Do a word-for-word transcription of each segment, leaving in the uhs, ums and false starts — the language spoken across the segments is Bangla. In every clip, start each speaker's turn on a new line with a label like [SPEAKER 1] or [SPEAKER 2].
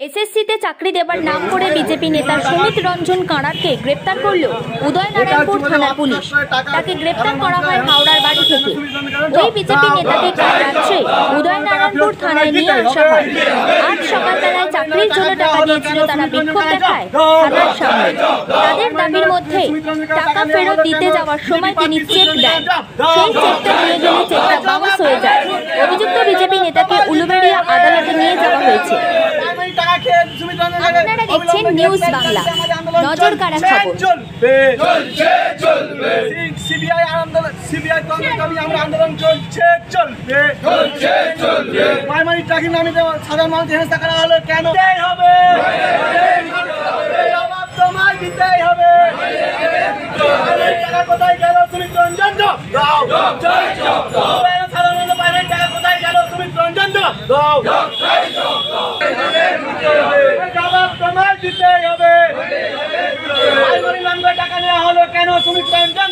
[SPEAKER 1] এসএসসিতে চাকরি দেবার নাম করে বিজেপি নেতা সুমিত রঞ্জন কাঁড়ারকে গ্রেপ্তার করল উদয়নারায়ণপুর থানার পুলিশ। তাকে গ্রেপ্তার করা হয় হাওড়ার বাড়ি থেকে। ওই বিজেপি নেতাকে কাল রাত্রে উদয়নারায়ণপুর থানায় নিয়ে আসা হয়। আজ সকালবেলায় চাকরির জন্য টাকা দিয়েছিল তারা বিক্ষোভ দেখায় থানার সামনে। তাদের দাবির মধ্যে টাকা ফেরত দিতে যাওয়ার সময় তিনি চেক দেন। সেই চেকটা নিয়ে গেলে চেকটা বাউন্স হয়ে যায়। অভিযুক্ত বিজেপি নেতাকে উলুবেড়িয়া আদালতে নিয়ে যাওয়া হয়েছে। আপনারা দেখছেন নিউজ বাংলা, নজর কাড়া খবর।
[SPEAKER 2] সিবিআই আন্দোলন, সিবিআই আন্দোলন চলছে, চলবে, প্রাইমারি ট্রাকিং নামে সাধারণ মানুষ হেনস্থা করা হলো কেন? হবে জবাব তোমায় দিতেই হবে। টাকা কোথায় গেল সুমিত রঞ্জন? সাধারণ মানুষ প্রাইমারি টাকা কোথায় গেল সুমিত রঞ্জন? জবাব তোমায় দিতেই হবে। প্রাইমারি নামে টাকা নেওয়া হলো কেন সুমিত রঞ্জন?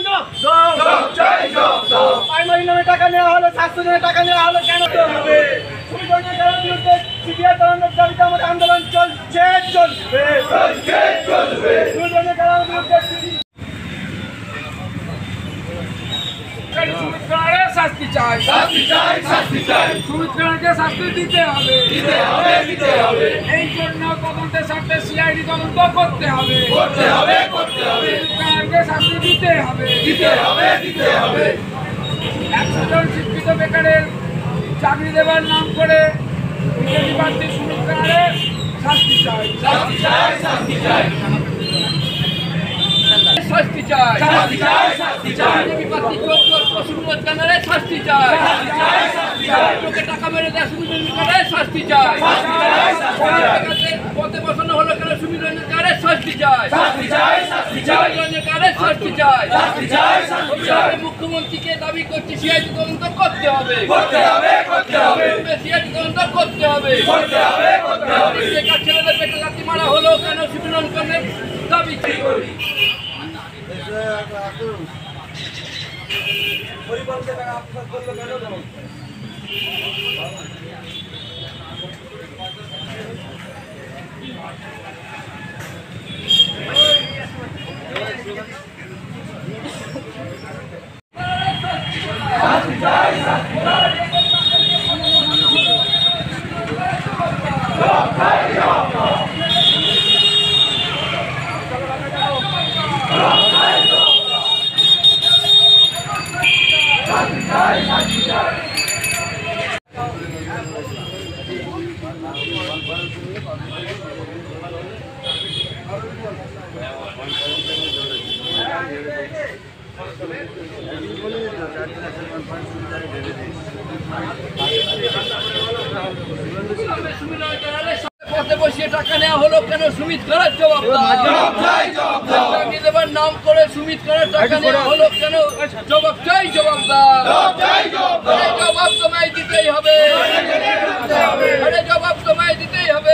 [SPEAKER 2] প্রাইমারি নামে টাকা নেওয়া হলো, সাতশো জনের টাকা নেওয়া হলো কেন? হবে সুমিত রঞ্জনের বিরুদ্ধে সিবিআই তদন্তের দাবিতে আমাদের আন্দোলন চলছে, চলবে, সুমিত রঞ্জনের বিরুদ্ধে শাস্তি চাই, শাস্তি চাই, শাস্তি চাই। সুমিত রঞ্জনকে শাস্তি দিতে হবে, দিতে হবে, দিতে হবে। এই জন্য তদন্তের স্বার্থে সিআইডি তদন্ত করতে হবে, করতে হবে, করতে হবে। সুমিত রঞ্জনকে শাস্তি দিতে হবে, দিতে হবে, দিতে হবে। একশো জন শিক্ষিত বেকারের চাকরি দেওয়ার নাম করে বিজেপি প্রার্থী সুমিত রঞ্জনের শাস্তি চাই, শাস্তি চাই, শাস্তি চাই। শাস্তি চাই, শাস্তি চাই, শাস্তি চাই। বিজেপি প্রার্থী সুমিত রঞ্জনের শাস্তি চাই, শাস্তি চাই, শাস্তি চাই। লোকে টাকা মেরে দেয় সুমিত রঞ্জনের শাস্তি চাই, শাস্তি চাই, শাস্তি চাই। পথে বসানো হলো কেন সুমিত রঞ্জনের শাস্তি চাই, শাস্তি চাই, শাস্তি চাই। রঞ্জনের শাস্তি চাই, শাস্তি চাই, শাস্তি চাই। মুখ্যমন্ত্রীকে দাবি করছি সিআইডি তদন্ত করতে হবে, করতে হবে, করতে হবে। সিআইডি তদন্ত করতে হবে, করতে হবে, করতে হবে। বেকার ছেলেদের পেটে লাথি মারা হলো কেন সুমিত রঞ্জনের দাবি করি। পরিবারকে টাকা আত্মসাৎ করলো কেন? পথে বসিয়ে টাকা নেওয়া হলো কেন সুমিত করার জবাব দেবার নাম করে সুমিত করার টাকা নেওয়া হলো কেন? জবাব চাই, জবাব জবাব তোমায় দিতেই হবে, আরে জবাব তোমায় দিতেই হবে।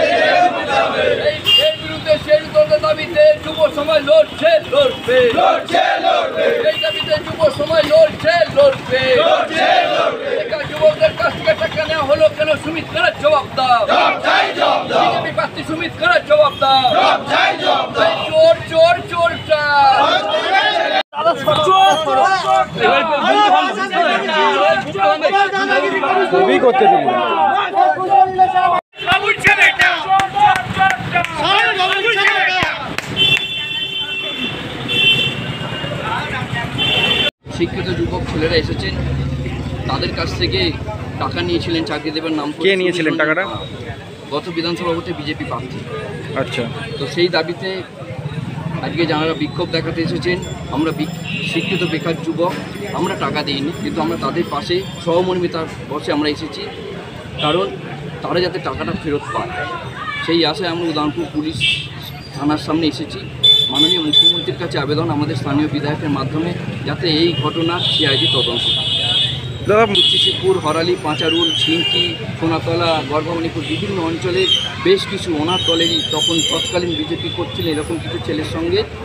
[SPEAKER 2] এর বিরুদ্ধে সেই দাবিতে যুব সমাজ লড়ছে, লড়বে, এই দাবিতে যুব সমাজ লড়ছে, লড়বে। যুবকদের কাছ থেকে টাকা নেওয়া হলো কেন সুমিত করার জবাব দাও, বিজেপি প্রার্থী সুমিত করার জবাব দাও। চোর চোর চোরটা করতে দিল। শিক্ষিত যুবক ছেলেরা এসেছেন, তাদের কাছ থেকে টাকা নিয়েছিলেন চাকরি দেবার নাম। কে নিয়েছিলেন টাকাটা? গত বিধানসভা ভোটে বিজেপি প্রার্থী। আচ্ছা, তো সেই দাবিতে আজকে যারা বিক্ষোভ দেখাতে এসেছেন, আমরা শিক্ষিত বেকার যুবক, আমরা টাকা দিইনি, কিন্তু আমরা তাদের পাশে সহমর্মিতার বসে আমরা এসেছি, কারণ তারা যাতে টাকাটা ফেরত পায় সেই আশায় আমরা উদয়নারায়ণপুর পুলিশ থানার সামনে এসেছি। মাননীয় মুখ্যমন্ত্রীর কাছে আবেদন আমাদের স্থানীয় বিধায়কের মাধ্যমে যাতে এই ঘটনার সিআইডি তদন্ত। মুচিশিপুর, হরালি, পাঁচারুল, ঝিঙ্কি, সোনাতলা, গর্ভমণিপুর বিভিন্ন অঞ্চলের বেশ কিছু ওনার দলেরই তখন তৎকালীন বিজেপি করছিলেন এরকম কিছু ছেলের সঙ্গে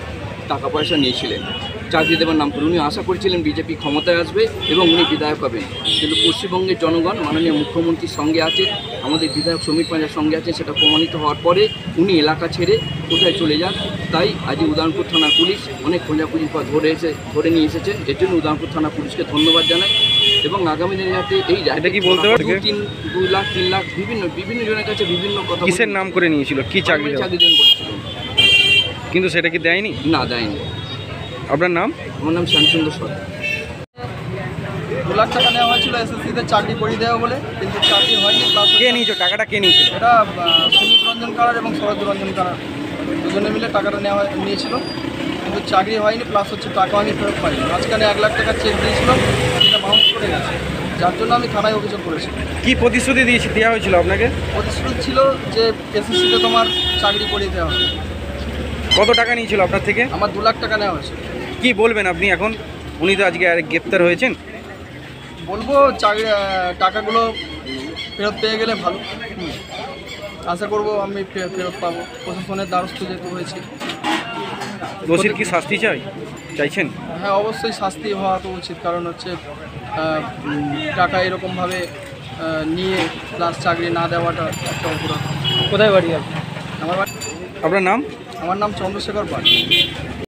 [SPEAKER 2] টাকা পয়সা নিয়েছিলেন চাকরি দেওয়ার নাম করে। উনি আশা করেছিলেন বিজেপি ক্ষমতায় আসবে এবং উনি বিধায়ক হবেন, কিন্তু পশ্চিমবঙ্গের জনগণ মাননীয় মুখ্যমন্ত্রীর সঙ্গে আছে, আমাদের বিধায়ক সমীর পাঞ্জার সঙ্গে আছে, সেটা প্রমাণিত হওয়ার পরে উনি এলাকা ছেড়ে কোথায় চলে যান। তাই আজ উদয়নপুর থানার পুলিশ অনেক খোঁজাখুঁজির পর ধরে এসে ধরে নিয়ে এসেছেন। এর জন্য উদয়নপুর থানা পুলিশকে ধন্যবাদ জানাই এবং আগামী দিনে যাতে এই
[SPEAKER 3] এটা কি বলতে পারবে?
[SPEAKER 2] দু তিন দুই লাখ তিন লাখ বিভিন্ন বিভিন্ন জনের কাছে বিভিন্ন কথা
[SPEAKER 3] কিসের নাম করে নিয়েছিল, কি চাকরি দেওয়া?
[SPEAKER 2] চাকরি দেন বলেছিলেন,
[SPEAKER 3] কিন্তু সেটা কি দেয়নি?
[SPEAKER 2] না দেয়নি।
[SPEAKER 3] আপনার নাম?
[SPEAKER 2] আমার নাম শ্যামচন্দ্র সরকার।
[SPEAKER 4] দু লাখ টাকা নেওয়া হয়েছিল এসএসসিতে চাকরি করিয়ে দেওয়া বলে, কিন্তু চাকরি হয়নি। প্লাস
[SPEAKER 3] কে নিয়েছিল টাকাটা, কে নিয়েছিল?
[SPEAKER 4] এটা আহ, সুমিত রঞ্জন কারার এবং শরৎ রঞ্জন কারার দুজনে মিলে টাকাটা নেওয়া নিয়েছিল, কিন্তু চাকরি হয়নি। প্লাস হচ্ছে টাকা আমি ফেরত পাইনি। মাঝখানে এক লাখ টাকা চেক দিয়েছিল, সেটা বাউন্স করে গেছে, যার জন্য আমি থানায় অভিযোগ করেছি।
[SPEAKER 3] কি প্রতিশ্রুতি দিয়েছি দেওয়া হয়েছিল আপনাকে?
[SPEAKER 4] প্রতিশ্রুতি ছিল যে এসএসসিতে তোমার চাকরি করিয়ে দেওয়া হবে।
[SPEAKER 3] কত টাকা নিয়েছিল আপনার থেকে?
[SPEAKER 4] আমার দু লাখ টাকা নেওয়া হয়েছে।
[SPEAKER 3] কি বলবেন আপনি এখন? উনি তো আজকে আর গ্রেপ্তার হয়েছেন।
[SPEAKER 4] বলবো চাকরি আহ, টাকাগুলো ফেরত পেয়ে গেলে ভালো। হুম। আশা করবো আমি ফে- ফেরত পাবো। প্রশাসনের দ্বারস্থ যেহেতু হয়েছি।
[SPEAKER 3] দোষীর কি শাস্তি চাই চাইছেন?
[SPEAKER 4] হ্যাঁ, অবশ্যই শাস্তি হওয়া তো উচিত, কারণ হচ্ছে আহ, উম, টাকা এরকমভাবে আহ, নিয়ে প্লাস চাকরি না দেওয়াটা একটা অপরাধ।
[SPEAKER 3] কোথায় বাড়ি আপনার?
[SPEAKER 4] আমার বাড়ি-
[SPEAKER 3] আপনার নাম?
[SPEAKER 4] আমার নাম চন্দ্রশেখর পাল।